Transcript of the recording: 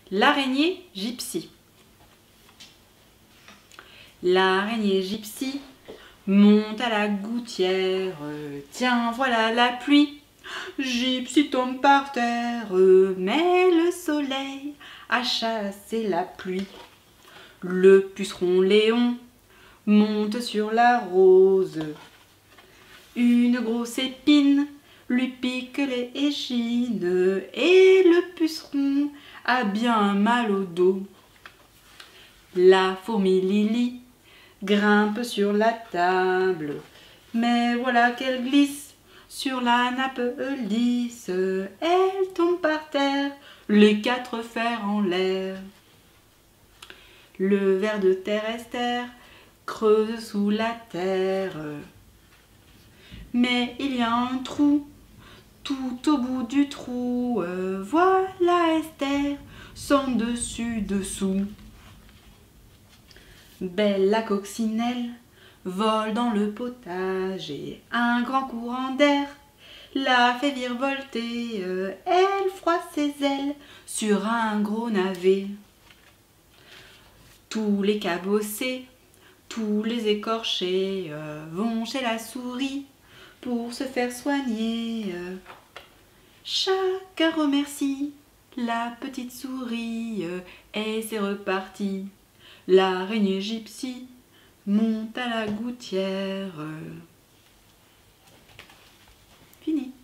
L'araignée gypsy. L'araignée gypsy monte à la gouttière. Tiens, voilà la pluie. Gypsy tombe par terre, mais le soleil a chassé la pluie. Le puceron Léon monte sur la rose. Une grosse épine lui pique les échines et le puceron a bien mal au dos. La fourmi Lily grimpe sur la table, mais voilà qu'elle glisse sur la nappe lisse. Elle tombe par terre, les quatre fers en l'air. Le ver de terre Esther creuse sous la terre. Mais il y a un trou, tout au bout du trou, voilà Esther, sans dessus-dessous. Belle la coccinelle vole dans le potager, un grand courant d'air la fait virevolter, elle froisse ses ailes sur un gros navet. Tous les cabossés, tous les écorchés vont chez la souris pour se faire soigner. Chacun remercie la petite souris et c'est reparti. L'araignée gypsy monte à la gouttière. Fini.